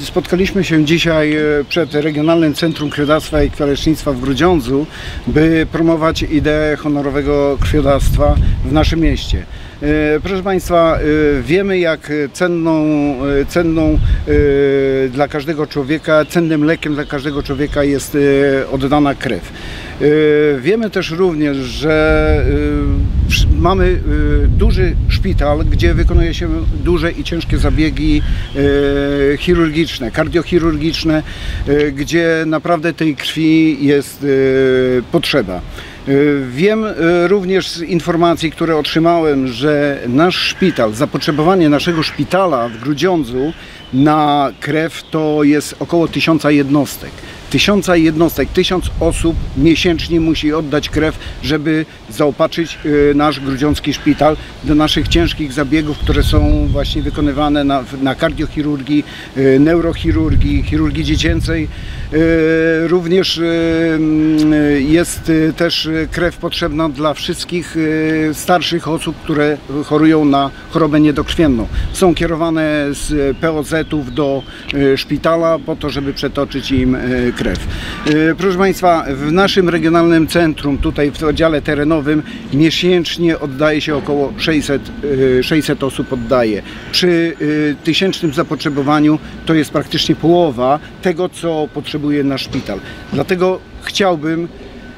spotkaliśmy się dzisiaj przed Regionalnym Centrum Krwiodawstwa i Krwiolecznictwa w Grudziądzu, by promować ideę honorowego krwiodawstwa w naszym mieście. Proszę Państwa, wiemy, jak cenną dla każdego człowieka, cennym lekiem dla każdego człowieka jest oddana krew. Wiemy też również, że mamy duży szpital, gdzie wykonuje się duże i ciężkie zabiegi chirurgiczne, kardiochirurgiczne, gdzie naprawdę tej krwi jest potrzeba. Wiem również z informacji, które otrzymałem, że nasz szpital, zapotrzebowanie naszego szpitala w Grudziądzu na krew to jest około 1000 jednostek. 1000 jednostek, 1000 osób miesięcznie musi oddać krew, żeby zaopatrzyć nasz grudziącki szpital do naszych ciężkich zabiegów, które są właśnie wykonywane na kardiochirurgii, neurochirurgii, chirurgii dziecięcej. Również jest też krew potrzebna dla wszystkich starszych osób, które chorują na chorobę niedokrwienną. Są kierowane z POZ-ów do szpitala po to, żeby przetoczyć im krew. Proszę Państwa, w naszym regionalnym centrum, tutaj w oddziale terenowym, miesięcznie oddaje się około 600 osób oddaje. Przy 1000 zapotrzebowaniu to jest praktycznie połowa tego, co potrzebuje nasz szpital. Dlatego chciałbym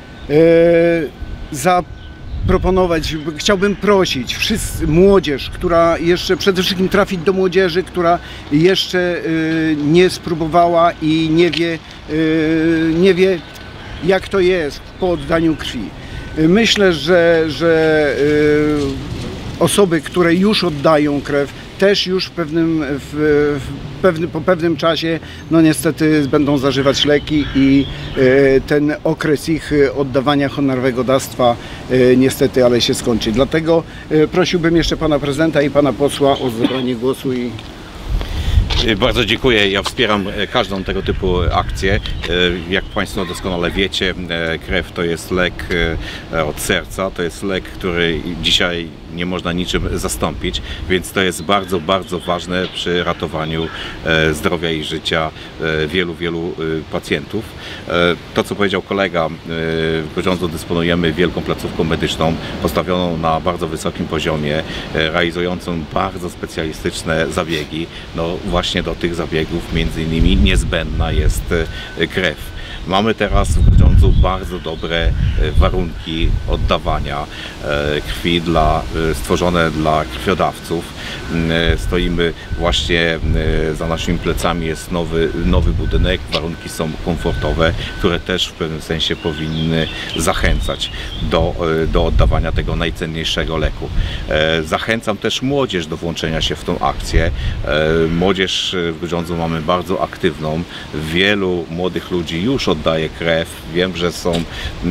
chciałbym prosić młodzież, która jeszcze przede wszystkim trafić do młodzieży, która jeszcze nie spróbowała i nie wie jak to jest po oddaniu krwi. Myślę, że osoby, które już oddają krew, też już po pewnym czasie, no niestety będą zażywać leki i ten okres ich oddawania honorowego dawstwa niestety, ale się skończy. Dlatego prosiłbym jeszcze pana prezydenta i pana posła o zabranie głosu. Bardzo dziękuję. Ja wspieram każdą tego typu akcję. Jak Państwo doskonale wiecie, krew to jest lek od serca, to jest lek, który dzisiaj nie można niczym zastąpić, więc to jest bardzo, bardzo ważne przy ratowaniu zdrowia i życia wielu pacjentów. To, co powiedział kolega, w Grudziądzu dysponujemy wielką placówką medyczną postawioną na bardzo wysokim poziomie, realizującą bardzo specjalistyczne zabiegi. No właśnie do tych zabiegów między innymi niezbędna jest krew. Mamy teraz w Grudziądzu bardzo dobre warunki oddawania krwi stworzone dla krwiodawców. Stoimy właśnie za naszymi plecami, jest nowy budynek, warunki są komfortowe, które też w pewnym sensie powinny zachęcać do oddawania tego najcenniejszego leku. Zachęcam też młodzież do włączenia się w tą akcję. Młodzież w Grudziądzu mamy bardzo aktywną, wielu młodych ludzi już oddaje krew. Wiem, że są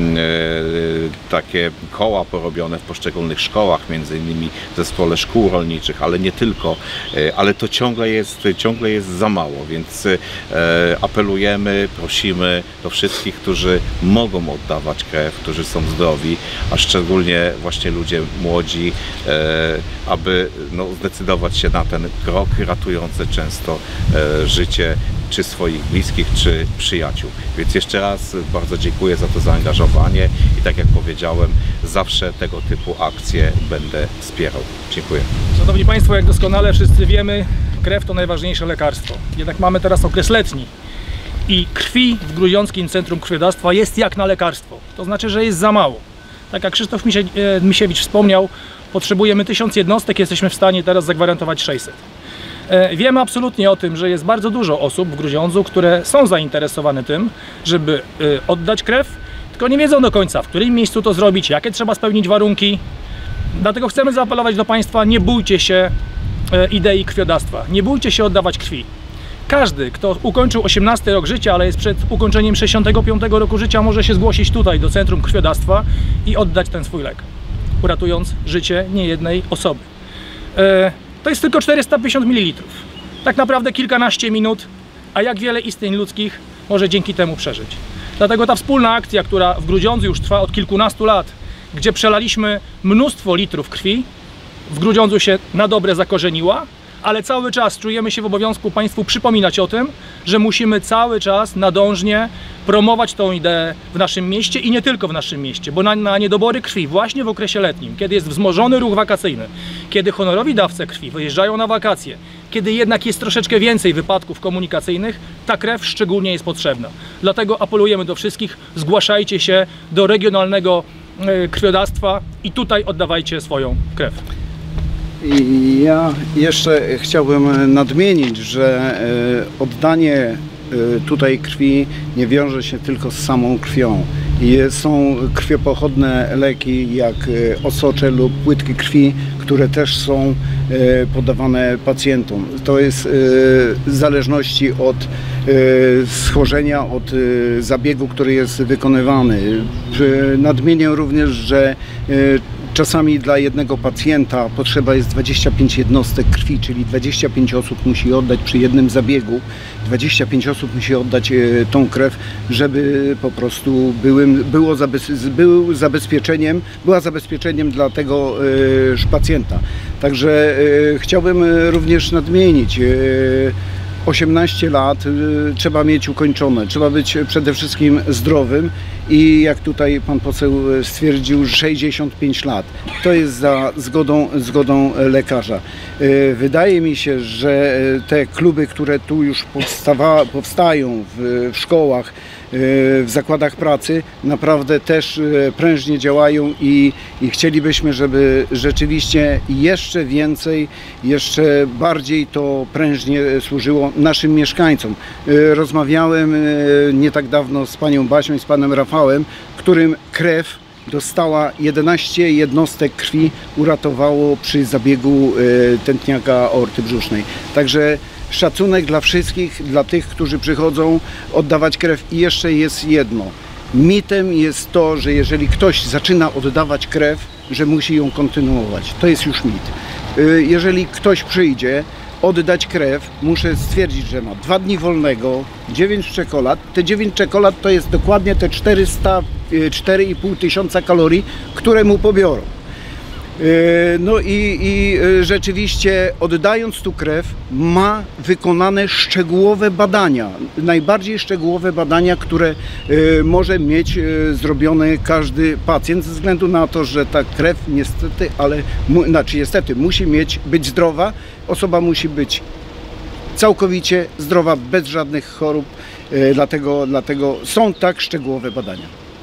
takie koła porobione w poszczególnych szkołach, między innymi w zespole szkół rolniczych, ale nie tylko, ale to ciągle jest za mało, więc apelujemy, prosimy do wszystkich, którzy mogą oddawać krew, którzy są zdrowi, a szczególnie właśnie ludzie młodzi, aby zdecydować się na ten krok ratujący często życie czy swoich bliskich, czy przyjaciół. Więc jeszcze raz bardzo dziękuję za to zaangażowanie i tak jak powiedziałem, zawsze tego typu akcje będę wspierał. Dziękuję. Szanowni Państwo, jak doskonale wszyscy wiemy, krew to najważniejsze lekarstwo. Jednak mamy teraz okres letni i krwi w Grudziąckim Centrum Krwiodawstwa jest jak na lekarstwo. To znaczy, że jest za mało. Tak jak Krzysztof Misiewicz wspomniał, potrzebujemy 1000 jednostek, jesteśmy w stanie teraz zagwarantować 600. Wiemy absolutnie o tym, że jest bardzo dużo osób w Grudziądzu, które są zainteresowane tym, żeby oddać krew, tylko nie wiedzą do końca, w którym miejscu to zrobić, jakie trzeba spełnić warunki. Dlatego chcemy zaapelować do Państwa, nie bójcie się idei krwiodawstwa, nie bójcie się oddawać krwi. Każdy, kto ukończył 18 rok życia, ale jest przed ukończeniem 65 roku życia, może się zgłosić tutaj do Centrum Krwiodawstwa i oddać ten swój lek, uratując życie niejednej osoby. To jest tylko 450 ml. Tak naprawdę kilkanaście minut, a jak wiele istnień ludzkich może dzięki temu przeżyć. Dlatego ta wspólna akcja, która w Grudziądzu już trwa od kilkunastu lat, gdzie przelaliśmy mnóstwo litrów krwi, w Grudziądzu się na dobre zakorzeniła, ale cały czas czujemy się w obowiązku Państwu przypominać o tym, że musimy cały czas nadążnie promować tą ideę w naszym mieście i nie tylko w naszym mieście, bo na niedobory krwi właśnie w okresie letnim, kiedy jest wzmożony ruch wakacyjny, kiedy honorowi dawcy krwi wyjeżdżają na wakacje, kiedy jednak jest troszeczkę więcej wypadków komunikacyjnych, ta krew szczególnie jest potrzebna. Dlatego apelujemy do wszystkich, zgłaszajcie się do regionalnego krwiodawstwa i tutaj oddawajcie swoją krew. I ja jeszcze chciałbym nadmienić, że oddanie tutaj krwi nie wiąże się tylko z samą krwią. Są krwiopochodne leki jak osocze lub płytki krwi, które też są podawane pacjentom. To jest w zależności od schorzenia, od zabiegu, który jest wykonywany. Nadmienię również, że czasami dla jednego pacjenta potrzeba jest 25 jednostek krwi, czyli 25 osób musi oddać przy jednym zabiegu. 25 osób musi oddać tą krew, żeby po prostu była zabezpieczeniem dla tego pacjenta. Także chciałbym również nadmienić, 18 lat trzeba mieć ukończone, trzeba być przede wszystkim zdrowym i jak tutaj pan poseł stwierdził, 65 lat. To jest za zgodą lekarza. Wydaje mi się, że te kluby, które tu już powstają w szkołach, w zakładach pracy, naprawdę też prężnie działają i chcielibyśmy, żeby rzeczywiście jeszcze więcej, jeszcze bardziej to prężnie służyło naszym mieszkańcom. Rozmawiałem nie tak dawno z panią Basią i z panem Rafałem, którym krew dostała 11 jednostek krwi, uratowało przy zabiegu tętniaka aorty brzusznej. Także szacunek dla wszystkich, dla tych, którzy przychodzą oddawać krew. I jeszcze jest jedno. Mitem jest to, że jeżeli ktoś zaczyna oddawać krew, że musi ją kontynuować. To jest już mit. Jeżeli ktoś przyjdzie oddać krew, muszę stwierdzić, że ma 2 dni wolnego, 9 czekolad. Te 9 czekolad to jest dokładnie te 4,5 tysiąca kalorii, które mu pobiorą. No i rzeczywiście oddając tu krew ma wykonane szczegółowe badania, najbardziej szczegółowe badania, które może mieć zrobione każdy pacjent ze względu na to, że ta krew niestety, niestety musi być zdrowa, osoba musi być całkowicie zdrowa, bez żadnych chorób, dlatego są tak szczegółowe badania.